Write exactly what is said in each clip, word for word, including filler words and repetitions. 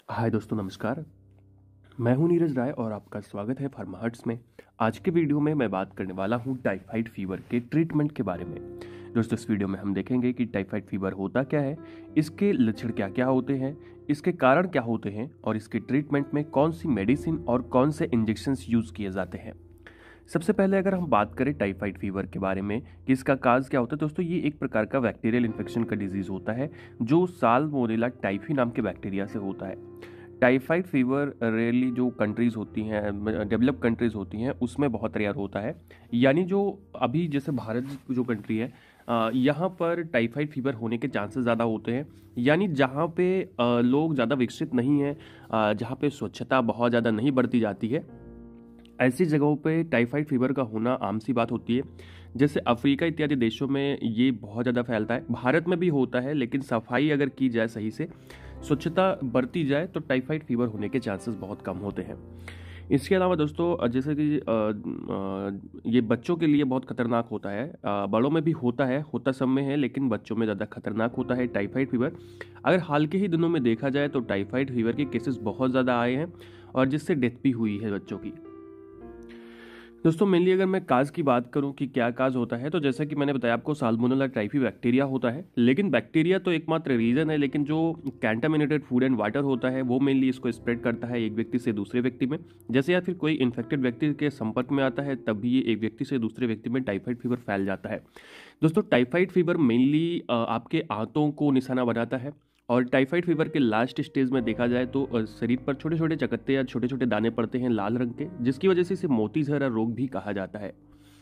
हाय दोस्तों, नमस्कार। मैं हूं नीरज राय और आपका स्वागत है फार्मा हर्ट्स में। आज के वीडियो में मैं बात करने वाला हूं टाइफाइड फीवर के ट्रीटमेंट के बारे में। दोस्तों, इस वीडियो में हम देखेंगे कि टाइफाइड फीवर होता क्या है, इसके लक्षण क्या क्या होते हैं, इसके कारण क्या होते हैं और इसके ट्रीटमेंट में कौन सी मेडिसिन और कौन से इंजेक्शंस यूज़ किए जाते हैं। सबसे पहले अगर हम बात करें टाइफाइड फीवर के बारे में कि इसका काज क्या होता है, दोस्तों ये एक प्रकार का बैक्टीरियल इन्फेक्शन का डिजीज होता है जो साल्मोनेला टाइफी नाम के बैक्टीरिया से होता है। टाइफाइड फीवर रेयरली जो कंट्रीज होती हैं, डेवलप कंट्रीज होती हैं, उसमें बहुत रेयर होता है। यानी जो अभी जैसे भारत जो कंट्री है, अ, यहाँ पर टाइफाइड फीवर होने के चांसेस ज़्यादा होते हैं। यानी जहाँ पे अ, लोग ज़्यादा विकसित नहीं हैं, अ, जहाँ पे स्वच्छता बहुत ज़्यादा नहीं बढ़ती जाती है, ऐसी जगहों पे टाइफाइड फीवर का होना आम सी बात होती है। जैसे अफ्रीका इत्यादि देशों में ये बहुत ज़्यादा फैलता है। भारत में भी होता है, लेकिन सफाई अगर की जाए सही से, स्वच्छता बरती जाए, तो टाइफाइड फीवर होने के चांसेस बहुत कम होते हैं। इसके अलावा दोस्तों, जैसे कि अ, अ, ये बच्चों के लिए बहुत खतरनाक होता है। अ, बड़ों में भी होता है, होता सब में है, लेकिन बच्चों में ज़्यादा खतरनाक होता है टाइफाइड फीवर। अगर हाल के ही दिनों में देखा जाए तो टाइफाइड फीवर के केसेस बहुत ज़्यादा आए हैं और जिससे डेथ भी हुई है बच्चों की। दोस्तों, मेनली अगर मैं काज की बात करूं कि क्या काज होता है, तो जैसा कि मैंने बताया आपको, साल्मोनेला टाइफी बैक्टीरिया होता है। लेकिन बैक्टीरिया तो एकमात्र रीजन है, लेकिन जो कंटामिनेटेड फूड एंड वाटर होता है वो मेनली इसको स्प्रेड करता है एक व्यक्ति से दूसरे व्यक्ति में। जैसे या फिर कोई इन्फेक्टेड व्यक्ति के संपर्क में आता है, तब भी ये एक व्यक्ति से दूसरे व्यक्ति में टाइफाइड फीवर फैल जाता है। दोस्तों, टाइफाइड फीवर मेनली आपके आंतों को निशाना बनाता है। और टाइफाइड फीवर के लास्ट स्टेज में देखा जाए तो अ, शरीर पर छोटे छोटे चकत्ते या छोटे छोटे दाने पड़ते हैं लाल रंग के, जिसकी वजह से इसे मोतीझरा रोग भी कहा जाता है।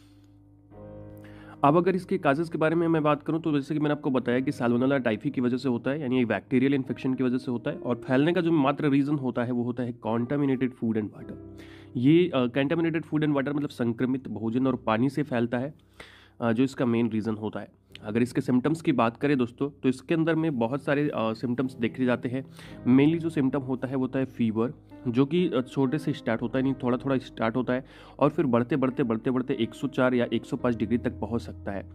अब अगर इसके काजेस के बारे में मैं बात करूं, तो जैसे कि मैंने आपको बताया कि साल्मोनेला टाइफी की वजह से होता है, यानी एक बैक्टीरियल इन्फेक्शन की वजह से होता है। और फैलने का जो मात्र रीजन होता है वो होता है कॉन्टामिनेटेड फूड एंड वाटर। ये कंटामिनेटेड फूड एंड वाटर मतलब संक्रमित भोजन और पानी से फैलता है, अ, जो इसका मेन रीज़न होता है। अगर इसके सिम्टम्स की बात करें दोस्तों, तो इसके अंदर में बहुत सारे सिम्टम्स देखे जाते हैं। मेनली जो सिम्टम होता है वो होता है फीवर, जो कि अ, छोटे से स्टार्ट होता है, नहीं थोड़ा थोड़ा स्टार्ट होता है और फिर बढ़ते बढ़ते बढ़ते बढ़ते एक सौ चार या एक सौ पाँच डिग्री तक पहुंच सकता है।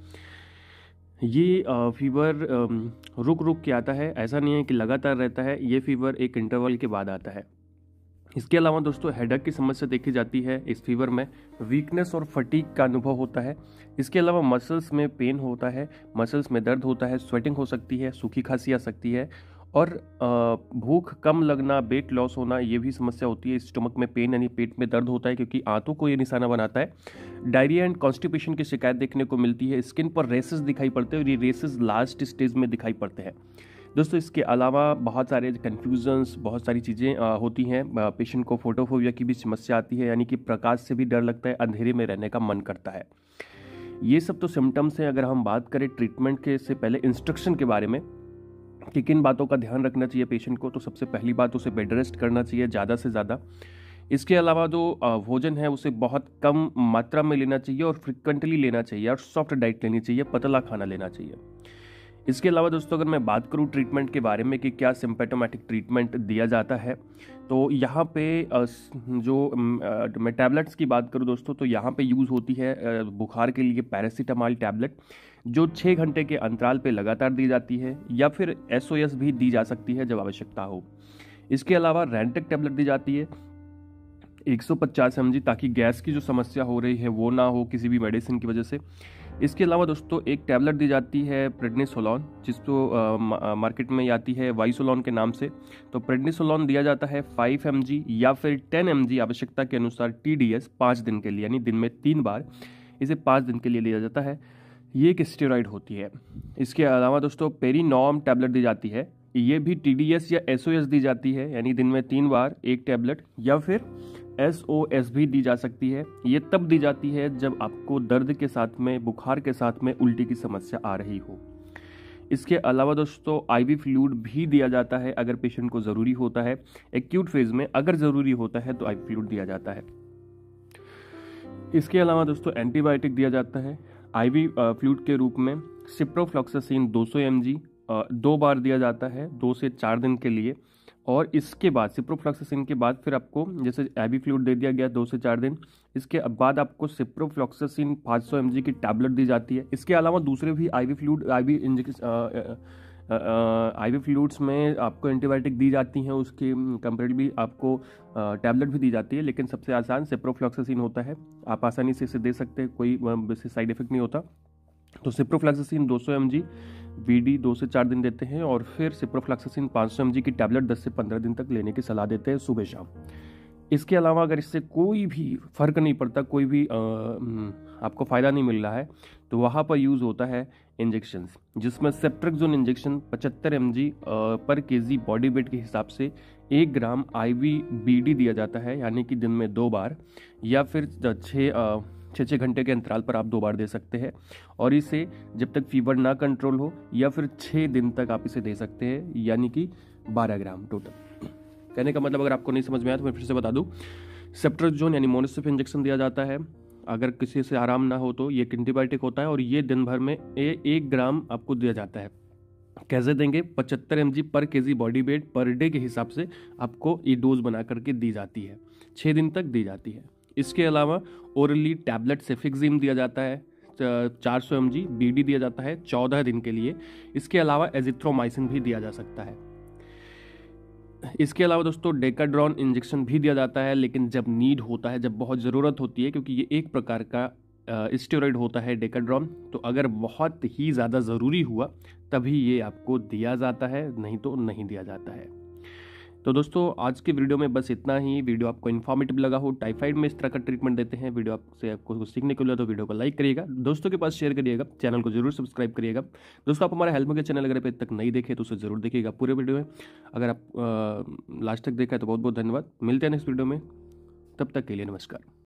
ये अ, फीवर अम, रुक रुक के आता है, ऐसा नहीं है कि लगातार रहता है। ये फीवर एक इंटरवल के बाद आता है। इसके अलावा दोस्तों, हेडेक की समस्या देखी जाती है इस फीवर में। वीकनेस और फटीग का अनुभव होता है। इसके अलावा मसल्स में पेन होता है, मसल्स में दर्द होता है, स्वेटिंग हो सकती है, सूखी खांसी आ सकती है और अ, भूख कम लगना, वेट लॉस होना, ये भी समस्या होती है। स्टमक में पेन यानी पेट में दर्द होता है, क्योंकि आंतों को ये निशाना बनाता है। डायरिया एंड कॉन्स्टिपेशन की शिकायत देखने को मिलती है। स्किन पर रेसेस दिखाई पड़ते हैं और ये रेसेस लास्ट स्टेज में दिखाई पड़ते हैं। दोस्तों, इसके अलावा बहुत सारे कन्फ्यूजन्स, बहुत सारी चीज़ें अ, होती हैं। पेशेंट को फोटोफोबिया की भी समस्या आती है, यानी कि प्रकाश से भी डर लगता है, अंधेरे में रहने का मन करता है। ये सब तो सिम्टम्स हैं। अगर हम बात करें ट्रीटमेंट के से पहले इंस्ट्रक्शन के बारे में कि किन बातों का ध्यान रखना चाहिए पेशेंट को, तो सबसे पहली बात, उसे बेड रेस्ट करना चाहिए ज़्यादा से ज़्यादा। इसके अलावा जो अ, भोजन है उसे बहुत कम मात्रा में लेना चाहिए और फ्रिक्वेंटली लेना चाहिए और सॉफ्ट डाइट लेनी चाहिए, पतला खाना लेना चाहिए। इसके अलावा दोस्तों, अगर मैं बात करूं ट्रीटमेंट के बारे में कि क्या सिम्पेटोमेटिक ट्रीटमेंट दिया जाता है, तो यहाँ पे अ, स- जो अम, अ, मैं टैबलेट्स की बात करूं दोस्तों, तो यहाँ पे यूज़ होती है अ, बुखार के लिए पैरासीटामॉल टैबलेट, जो छः घंटे के अंतराल पे लगातार दी जाती है, या फिर एस ओ एस भी दी जा सकती है जब आवश्यकता हो। इसके अलावा रैंटेक टैबलेट दी जाती है एक सौ पचास एम जी, ताकि गैस की जो समस्या हो रही है वो ना हो किसी भी मेडिसिन की वजह से। इसके अलावा दोस्तों, एक टैबलेट दी जाती है प्रेडनिसोलोन, जिसको अ, मा- अ, मार्केट में आती है वाइसोलोन के नाम से। तो प्रेडनिसोलोन दिया जाता है फाइव एम जी या फिर टेन एम जी आवश्यकता के अनुसार, टी डी एस पाँच दिन के लिए, यानी दिन में तीन बार इसे पाँच दिन के लिए लिया जाता है। ये एक स्टेरॉइड होती है। इसके अलावा दोस्तों, पेरीनॉम टैबलेट दी जाती है। ये भी टी डी एस या एस ओ एस दी जाती है, यानी दिन में तीन बार एक टैबलेट, या फिर एस ओ एस भी दी जा सकती है। ये तब दी जाती है जब आपको दर्द के साथ में, बुखार के साथ में उल्टी की समस्या आ रही हो। इसके अलावा दोस्तों, आईवी फ्लूइड भी दिया जाता है अगर पेशेंट को ज़रूरी होता है। एक्यूट फेज में अगर ज़रूरी होता है तो आईवी फ्लूइड दिया जाता है। इसके अलावा दोस्तों, एंटीबायोटिक दिया जाता है आईवी फ्लूइड के रूप में। सिप्रोफ्लॉक्सासिन दो सौ एम जी दो बार दिया जाता है, दो से चार दिन के लिए। और इसके बाद सिप्रोफ्लॉक्सासिन के बाद फिर आपको, जैसे आईवी फ्लूइड दे दिया गया दो से चार दिन, इसके बाद आपको सिप्रोफ्लॉक्सासिन पाँच सौ एम जी की टैबलेट दी जाती है। इसके अलावा दूसरे भी IV fluid, IV IV fluids में आपको एंटीबायोटिक दी जाती हैं, उसके कंपेरेटिवली आपको टैबलेट भी दी जाती है, लेकिन सबसे आसान सिप्रोफ्लॉक्सासिन होता है। आप आसानी से इसे दे सकते हैं, कोई वैसे साइड इफेक्ट नहीं होता। तो सिप्रोफ्लॉक्सासिन दो सौ एम जी वीडी दो से चार दिन देते हैं, और फिर सिप्रोफ्लॉक्सासिन पाँच सौ एम जी की टैबलेट दस से पंद्रह दिन तक लेने की सलाह देते हैं सुबह शाम। इसके अलावा अगर इससे कोई भी फर्क नहीं पड़ता, कोई भी आ, आपको फ़ायदा नहीं मिल रहा है, तो वहाँ पर यूज़ होता है इंजेक्शंस, जिसमें सेप्ट्रिक्सोन इंजेक्शन पचहत्तर एम जी पर के जी बॉडी वेट के हिसाब से एक gram I V B D दिया जाता है, यानी कि दिन में दो बार, या फिर छः छः छः घंटे के अंतराल पर आप दो बार दे सकते हैं। और इसे जब तक फीवर ना कंट्रोल हो, या फिर छः दिन तक आप इसे दे सकते हैं, यानी कि बारह ग्राम टोटल। कहने का मतलब अगर आपको नहीं समझ में आया तो मैं फिर से बता दूं, सेप्ट्रिक्सोन यानी मोनोसिफ इंजेक्शन दिया जाता है। अगर किसी से आराम ना हो तो ये एक एंटीबायोटिक होता है, और ये दिन भर में ए, एक ग्राम आपको दिया जाता है। कैसे देंगे? पचहत्तर एम जी पर के जी बॉडी वेट पर डे के हिसाब से आपको ये डोज बना करके दी जाती है, छः दिन तक दी जाती है। इसके अलावा ओरली टैबलेट सेफिक्सिम दिया जाता है, चार सौ एम जी बी डी दिया जाता है चौदह दिन के लिए। इसके अलावा एजिथ्रोमाइसिन भी दिया जा सकता है। इसके अलावा दोस्तों डेकाड्रॉन इंजेक्शन भी दिया जाता है, लेकिन जब नीड होता है, जब बहुत ज़रूरत होती है, क्योंकि ये एक प्रकार का स्टेरॉइड होता है डेकाड्रॉन, तो अगर बहुत ही ज़्यादा ज़रूरी हुआ तभी ये आपको दिया जाता है, नहीं तो नहीं दिया जाता है। तो दोस्तों आज के वीडियो में बस इतना ही। वीडियो आपको इन्फॉर्मेटिव लगा हो, टाइफाइड में इस तरह का ट्रीटमेंट देते हैं, वीडियो आपसे आपको कुछ सीखने को मिला तो वीडियो को लाइक करिएगा, दोस्तों के पास शेयर करिएगा, चैनल को जरूर सब्सक्राइब करिएगा। दोस्तों आप हमारे हेल्थ में चैनल अगर अभी तक नहीं देखे तो उसे जरूर देखिएगा पूरे वीडियो में। अगर आप लास्ट तक देखा है तो बहुत बहुत धन्यवाद। मिलते हैं नेक्स्ट वीडियो में, तब तक के लिए नमस्कार।